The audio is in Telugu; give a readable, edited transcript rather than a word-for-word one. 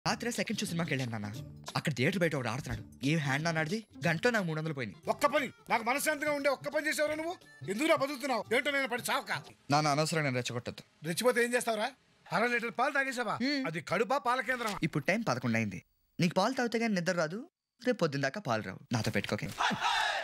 రాత్రి సెకండ్ షో సినిమాకి వెళ్ళాను నాన్న. అక్కడ థియేటర్ బయట ఒకటి ఆడుతున్నాడు. ఏం హ్యాండ్ అన్నాడిది గంటలో నాకు 300 పోయినాయి. ఒక్క పని నాకు మనశ్శాంతిగా ఉండే ఒక్క పని చేసేవరా నువ్వు? ఎందుకురా బతుకుతున్నావు? ఏంటో నేను పడి చావక. నాన్న అనవసరం నేను రెచ్చగొట్టద్దు. రెచ్చిపోతే ఏం చేస్తావురా? 1/2 లీటర్ పాలు తాగేసావా? అది కడుపా పాల కేంద్రం? ఇప్పుడు టైం 11 అయింది. నీకు పాలు తాగితే కానీ నిద్ర రాదు. రేపు పొద్దున్న దాకా పాలు రావు. నాతో పెట్టుకోకే.